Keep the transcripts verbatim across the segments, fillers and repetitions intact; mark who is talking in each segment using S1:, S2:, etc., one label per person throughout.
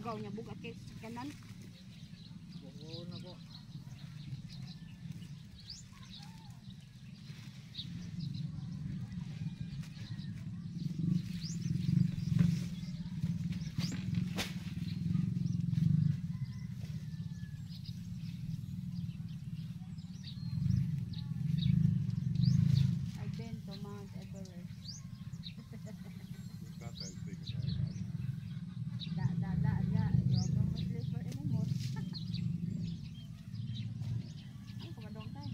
S1: bugaw niya, bugat kay kanan.
S2: Oo na po.
S1: I've been to Mount Everest. Da, da, da, da. You're going to sleep for anymore. Ano ka ba doon tayo?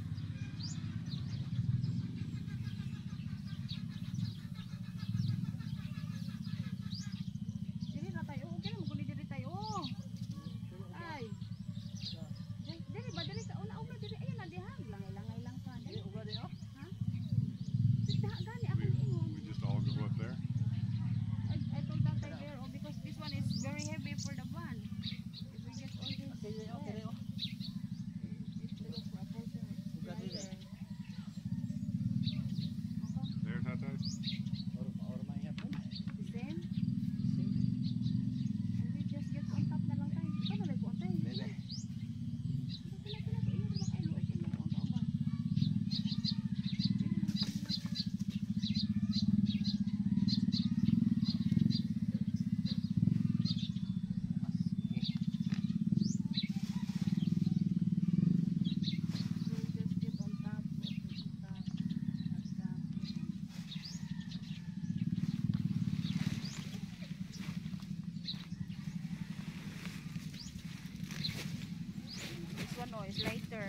S1: Dili na tayo. Okay na, magkuli dili tayo. Ay. Dili ba? Dili sa una-una. Dili. Ayun na, dihag. Langay-langay lang pa. Dili.
S2: Uga din oh.
S1: Ha? Dili, gani. Ako ingon.
S3: We just all go up there.
S1: I, I told Tatay there, oh, because this one is very heavy for the van. If we get all this,
S2: Okay din oh, okay din oh.
S1: it's the look for a person.
S2: Uga din eh.
S3: There, Tatay.
S2: Or or may hapon.
S1: The same? And we just get on top na lang tayo. Ito na lang po, tayo.
S2: Bebe.
S1: Pila, pila, pila. Iyo, pila kayo. Ito na lang ang kauban. We'll just get on top, get on top, at top. This one oh, is lighter.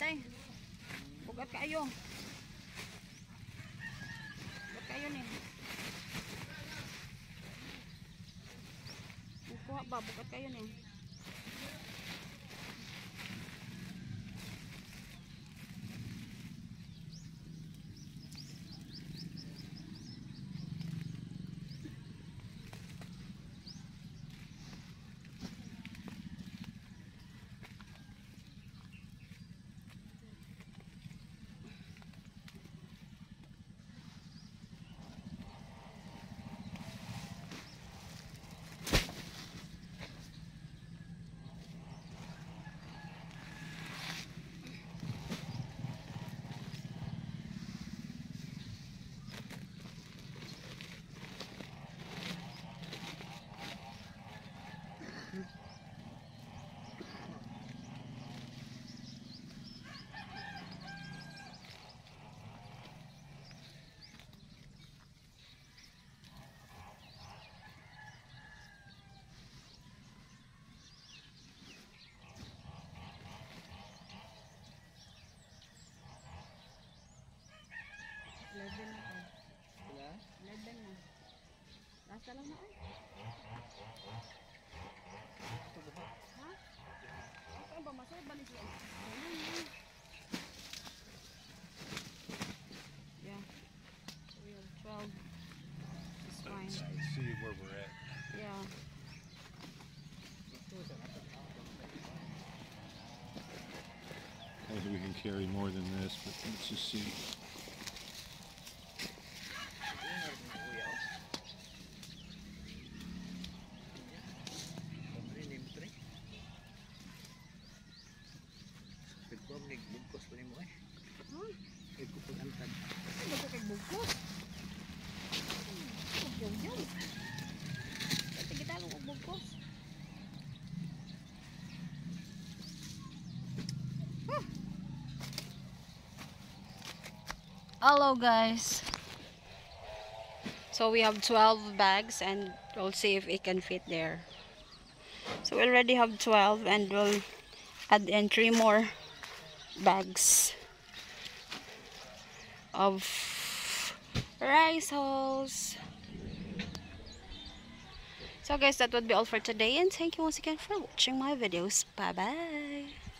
S1: tay. Bugat kayo. Bugat kayo ni. Kuha ba? Bugat kayo ni. eleven na to.
S2: Sila?
S1: eleven na. Last na lang na ay.
S2: Ito ba?
S1: Ha? Okay ba? Masaya ba ni sila? Yeah. We have twelve. It's fine.
S3: Let's see where we're at.
S1: Yeah.
S3: Maybe we can carry more than this, but let's just see.
S2: Bugkos pa rin mo eh.
S1: Huh?
S2: Ikupulantan.
S1: Ano ko kay bugkos? Bugkos yun. Kasi kita ko bugkos. Huh. Hello guys. So we have twelve bags and we'll see if it can fit there. So we already have twelve and we'll add in three more bags of rice hulls. So guys, that would be all for today, and thank you once again for watching my videos. Bye bye.